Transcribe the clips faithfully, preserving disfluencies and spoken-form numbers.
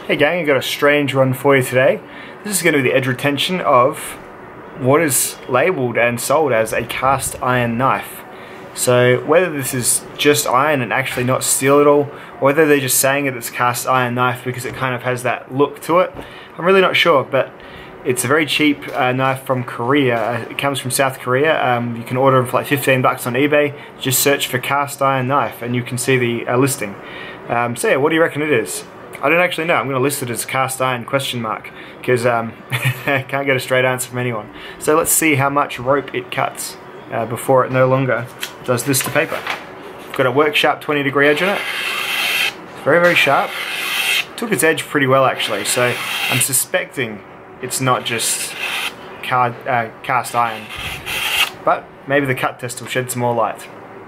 Hey gang, I got a strange one for you today. This is going to be the edge retention of what is labelled and sold as a cast iron knife. So whether this is just iron and actually not steel at all, or whether they're just saying that it's a cast iron knife because it kind of has that look to it, I'm really not sure, but it's a very cheap uh, knife from Korea. It comes from South Korea. Um, you can order them for like fifteen bucks on eBay. Just search for cast iron knife and you can see the uh, listing. Um, so yeah, what do you reckon it is? I don't actually know. I'm going to list it as cast iron question mark because um, I can't get a straight answer from anyone. So let's see how much rope it cuts uh, before it no longer does this to paper. It's got a work sharp twenty degree edge on it. It's very very sharp. Took its edge pretty well actually, so I'm suspecting it's not just car, uh, cast iron, but maybe the cut test will shed some more light.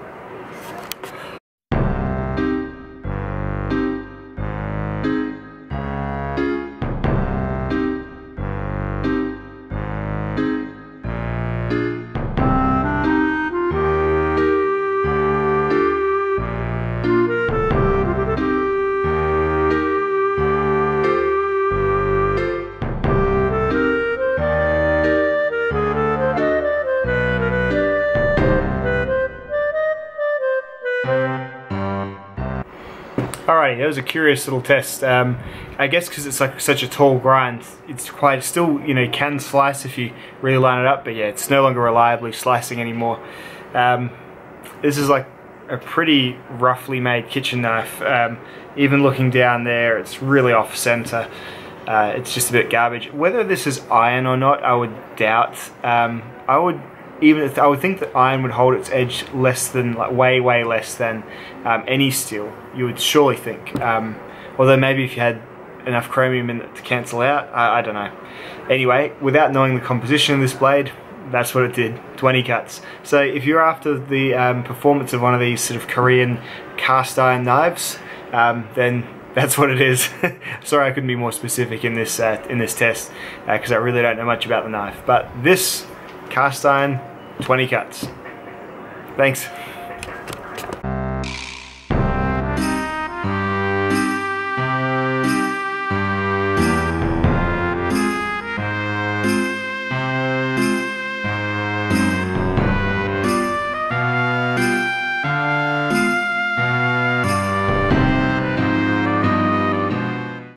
Alrighty, that was a curious little test. Um, I guess because it's like such a tall grind, it's quite still, you know, can slice if you really line it up, but yeah, it's no longer reliably slicing anymore. Um, this is like a pretty roughly made kitchen knife. Um, even looking down there, it's really off center. Uh, it's just a bit garbage. Whether this is iron or not, I would doubt. Um, I would even if, I would think that iron would hold its edge less than, like way, way less than um, any steel. You would surely think. Um, although maybe if you had enough chromium in it to cancel out, I, I don't know. Anyway, without knowing the composition of this blade, that's what it did. twenty cuts. So if you're after the um, performance of one of these sort of Korean cast iron knives, um, then that's what it is. Sorry I couldn't be more specific in this uh, in this test because uh, I really don't know much about the knife. But this cast iron, twenty cuts. Thanks.